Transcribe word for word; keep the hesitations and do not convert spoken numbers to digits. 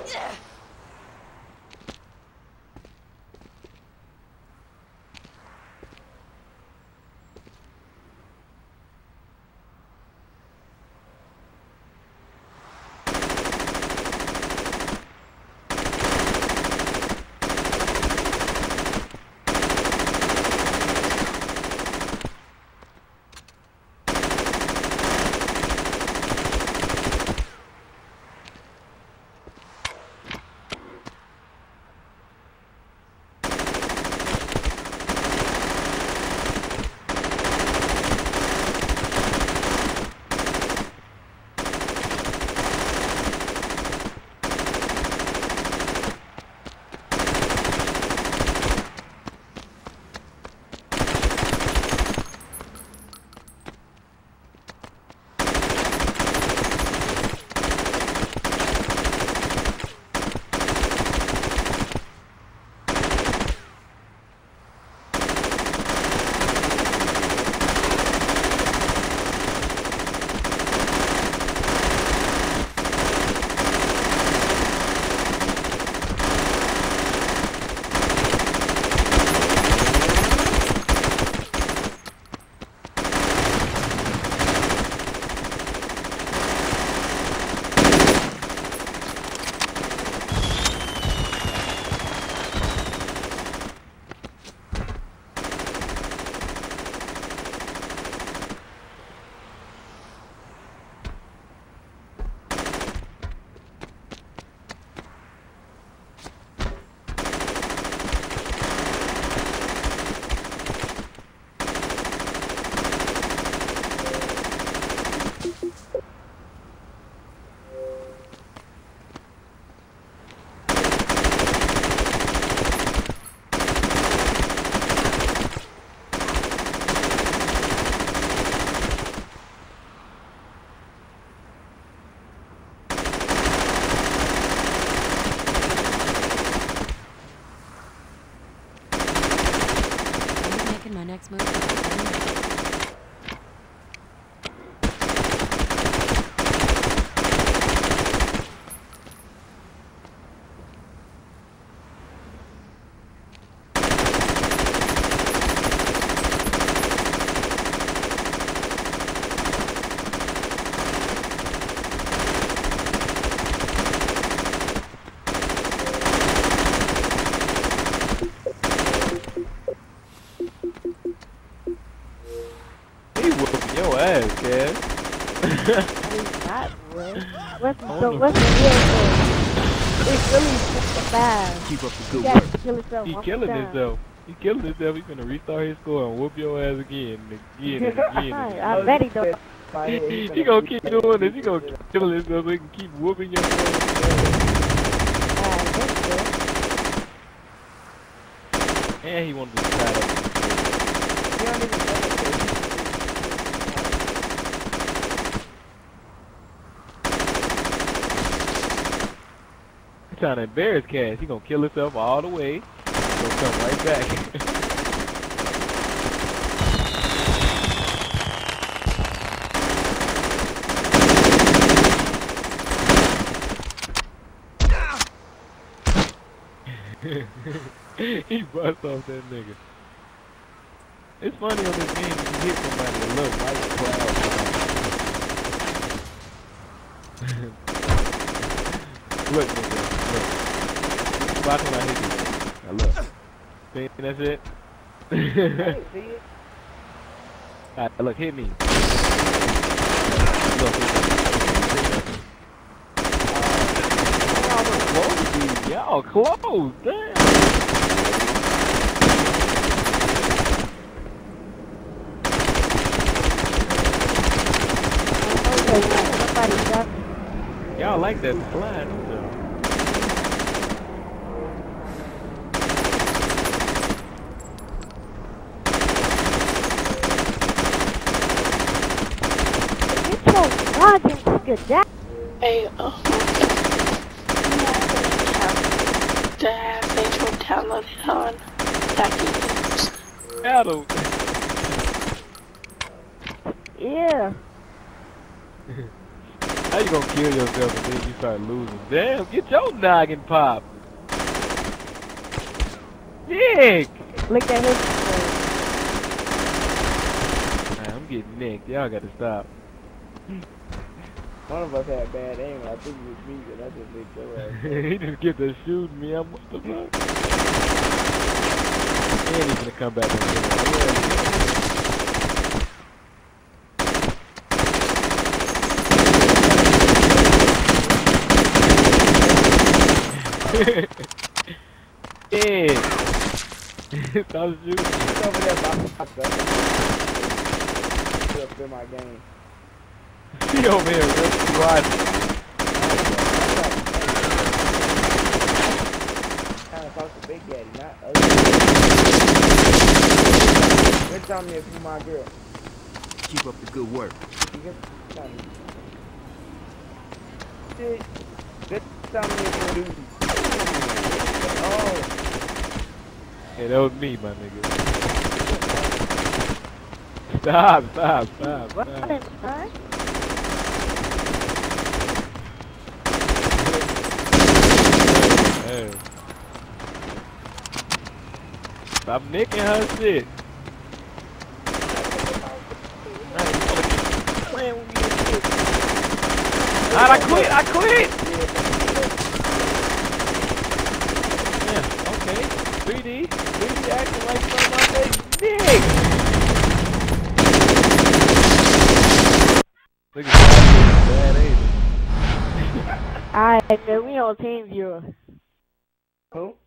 My next move. Your ass, kid. He's not, bro. What's the, so, what's the real thing? It's really just bad. Keep up the good He work. kill himself He one killing more time. himself. He killing himself. He's gonna restart his score and whoop your ass again and again and again. And again. I bet he don't. He, he gonna keep doing this. He gonna kill himself so he can keep whooping your ass. And he wanted to start up. He don't even know it. He's trying to embarrass Cash. He gonna kill himself all the way. He's gonna come right back. He bust off that nigga. It's funny on this game, you can hit somebody with a little white cloud. Look, nigga, look. Watch when I hit you. Now look. See, that's it? See it? Alright, look, hit me. Look, hit me. Y'all close, damn. Y'all like that slide, though. Get your logic to get that. Hey, um, to have Facebook downloaded on Ducky. Adam. Yeah. How you gonna kill yourself and then you start losing? Damn, get your noggin popped. Nick! Look at his Nah, I'm getting nicked. Y'all gotta stop. One of us had bad aim, and I think it was me, but I just made your ass. He just get to shooting me. I'm what the fuck? And he's gonna come back and yeah. Stop shooting. He's over there by my stuff. He'll spin my game. He over here really watching. Trying to talk to Big Daddy, not other. Good tell me if you my girl. Keep up the good work. You get tell me. Good good tell me if you do. Oh. Hey, that was me, my nigga. Stop, stop, stop, What stop. is that? Hey. Stop nicking her shit. Playing with me and shit. Alright, I quit, I quit! Yeah, okay. three D. three D acting like you on my face. Nick! Look at that bad aim. Alright, man, we on team zero. Who?